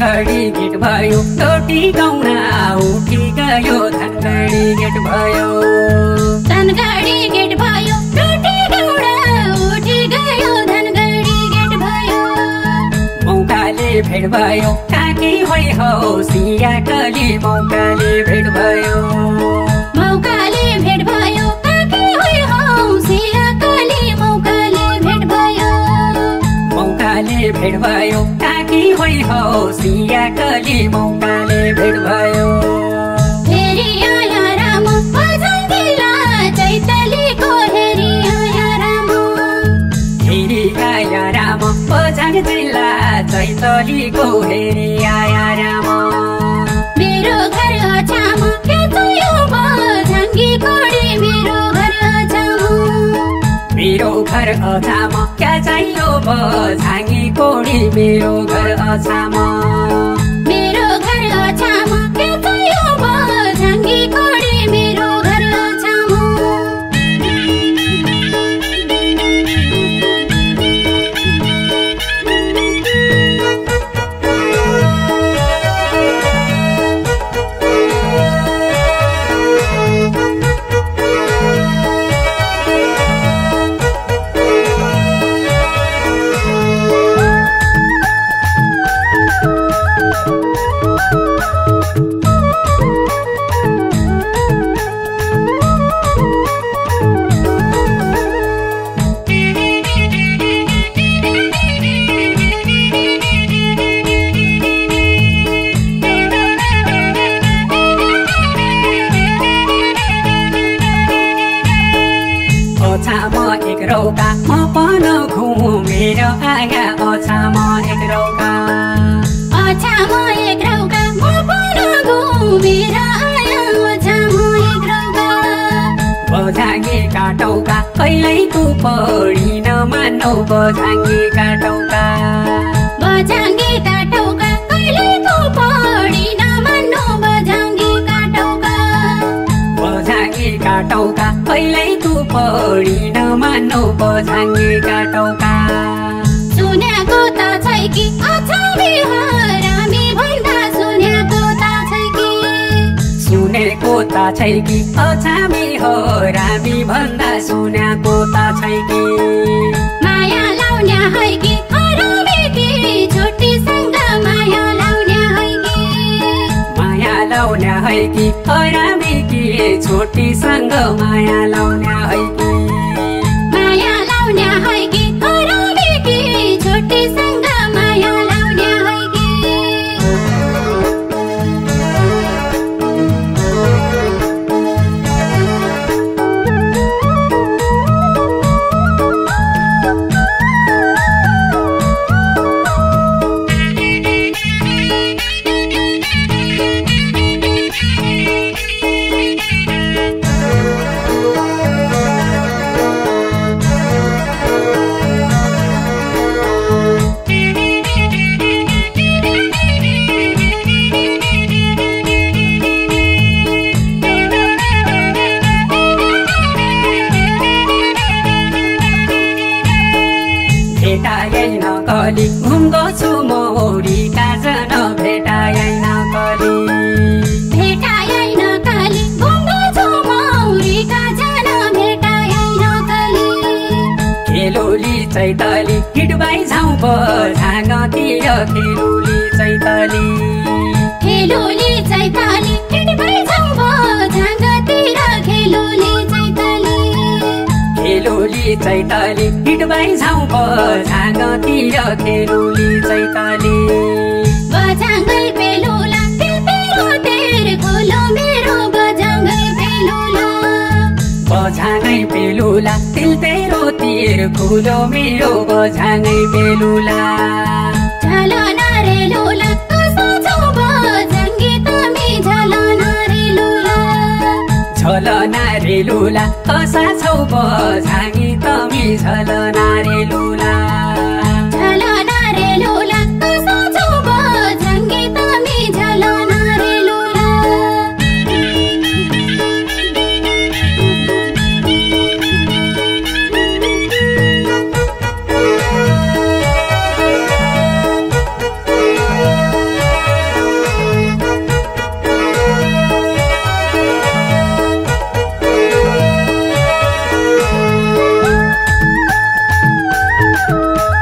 Dhangadhi get भयो टोटी गाउन उठी गयो धनगढी गेट भयो धनगढी गेट भयो टोटी गाउन उठी गयो धनगढी गेट भयो मौकाले भेट भयो काकी होइ हौ सिया कली मौकाले भेट भयो मौकाले भेट भयो काकी होइ हौ सिया कली मौकाले भेट भयो मौकाले भेट भयो काकी होइ हौ सिया कली मौकाले भेट भयो हेरी आया राम बझाङ्गिला चैतलीको हेरी आया राम हेरी आया राम बझाङ जिल्ला चैतलीको हेरी आया राम मेरो घर अछाम के यो बझाङ्गी कोडी मेरो घर अछाम मेरो घर अछाम क्या चाहियो बझाङ्गी कोडी मेरो घर अछाम मेरो घर अछाम के यो बझाङ्गी कोडी मेरो घर अछाम अछाम एक रौका म पन घुमेर आगा अछाम एक रौका अछाम एक रौका म पन घुमेर आया अछाम एक रौका बझाङ्गे काटौका कहिल्यै तँ पढिन मान्नौ बझाङ्गे काटौका बझाङ्गे काटौका कहिल्यै तँ पढिन मान्नु बझाङ्गे काटौका बझाङ्गे काटौका कहिल्यै तँ पढिन मान्नौ बझाङ्गे काटौका सुनेको त छै कि अछामी हरामी भन्दा सुनेको त छै कि सुनेको त छै कि अछामी हो रामी भन्दा सुनेको त छै कि माया लाउने है कि हरामी कि छोटीसँग माया लाउने है कि माया लाउने है कि हरामी कि छोटीसँग माया लाउने है कि माया लाउने है कि हरामी कि छोटीसँग माया लाउने है कि भेटाएन कली घुम्दो छु मौरी काजन भेटाएन कली भेटाएन कली घुम्दो छु मौरी काजन भेटाएन कली खेलोली चैतली हिडबाई झाउ बझाङतिर खेलोली चैतली खेलोली चैताली हिडबाई जाउँ बझाङतिर खेलोली चैताली खेलोली चैतली हिडबाई झाउ बझाङतिर खेलोली चैतली बझाङ्गै बेलुला तिम्रो तेर खोलो मेरो बझाङ्गै बेलुला बझाङै बेलुला तिल तेरो तिर खुलो मेरो बझाङै बेलुला झलना रे लुला कसो छौ बझाङ्गी तमी झलना रे लुला झलना रे लुला कसा छौ बझाङी तमी झलना रे लुला झलना रे लुला कसो छौ बझाङ्गी तमी झलना रे लुला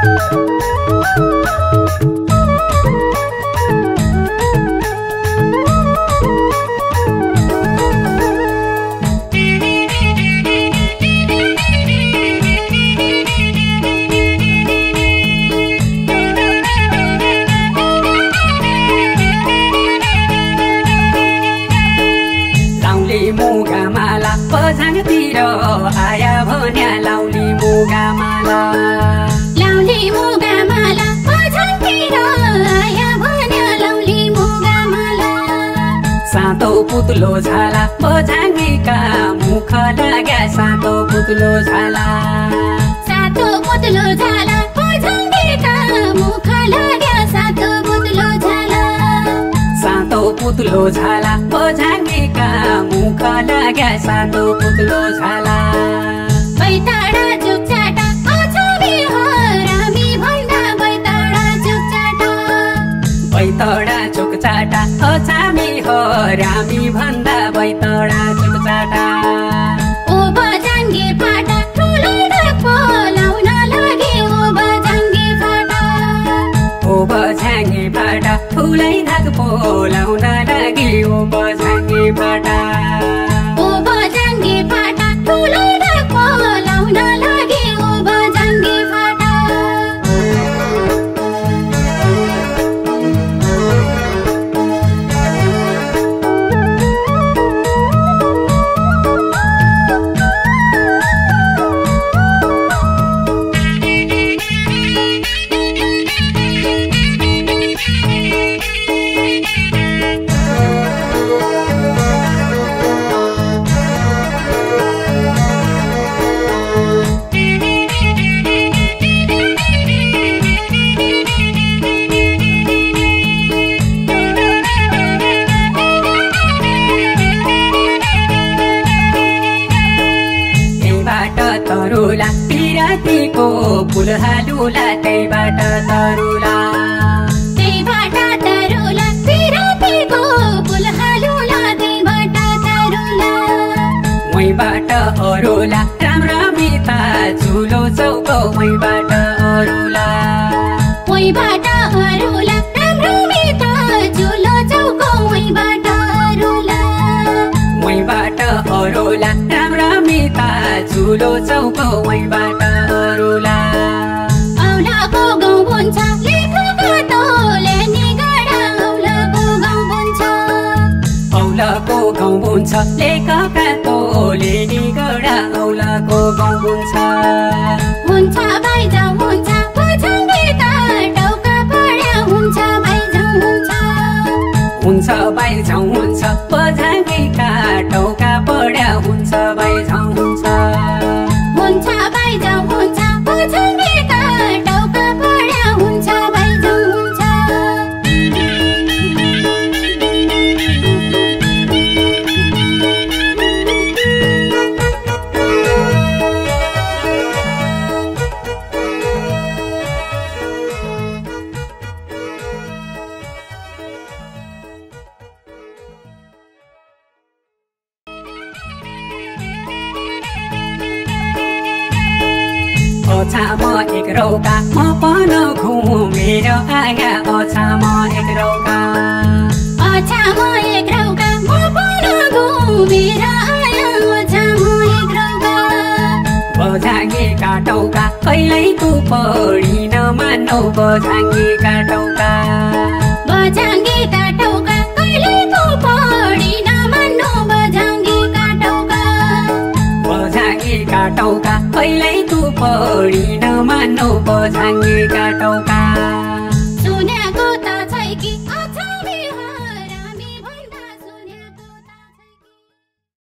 मुगामाला बझाङतिर आया भन्या लाउली मुगामाला लाउली मुगामाला बझाङतिर आया भन्या लाउली मुगामाला सातो पुतलो झाला बझाङीका मुख लाग्या सातो पुतलो झाला सातो पुतलो झाला बझाङीका मुख लाग्या सातो पुतलो झाला सातो पुतलो झाला बझाङीका मुख लाग्या सातो पुतलो झाला बैताडा जुकचाटा अछामी हरामी भन्दा बैताडा जुकचाटा बैतडा चुकचाटा अछामी हरामी भन्दा बैतडा चुकचाटा ओ बझाङ्गे फाटा ठुलो ढाक लाउन लागे ओ बझाङ्गे फाटा ओ बझाङ्गे फाटा ठुलै धाक पोलाउन लागि ओ बझाङ्गे फाटा ओ बझाङ्गे फाटा ठुलो ढाक लाउन लागे ओ बझाङ्गे फाटा तरुला पिरातीको फुल हालुला त्यहीबाट तरुला त्यहीबाट तरुला पिरातीको फुल हालुला त्यहीबाट तरुला मैबाट अरुला राम्रमिता चुलो चौको मैबाट अरुला मैबाट अरुला राम्रमिता चुलो चौको मैबाट अरुला मैबाट अरुला राम्रमिता चुलो चौको मैबाट अरुला औलाको गाउँ बुन्छ लेखका तोले निगडा औलाको गाउँ बुन्छ औलाको गाउँ बुन्छ लेखका तोले निगडा औलाको गाउँ बुन्छ हुन्छ बाइजाउ हुन्छ बझाङ्गे टाउका पड्या हुन्छ बाइजाउ हुन्छ बाइजाउ हुन्छ बझाङ्गेका टाउका पड्या हुन्छ बाइजाउ हुन्छ हुन्छ बाइजाउ हुन्छ बझाङ्गेका टाउका पड्या हुन्छ बाइजाउ हुन्छ अछाम एक रौका म पन घुमेर आया अछाम एक रौका अछाम एक रौका म पन घुमेर आया अछाम एक रौका बझाङ्गेका टाउका कहिल्यै तँ पढिन मानौ बझाङ्गेका टाउका बझाङ्गेका टाउका कहिल्यै तँ पढिन मान्नु बझाङ्गेका टाउका बझाङ्गेका टाउका कहिल्यै तँ पढिन मानौ बझाङ्गेका टाउका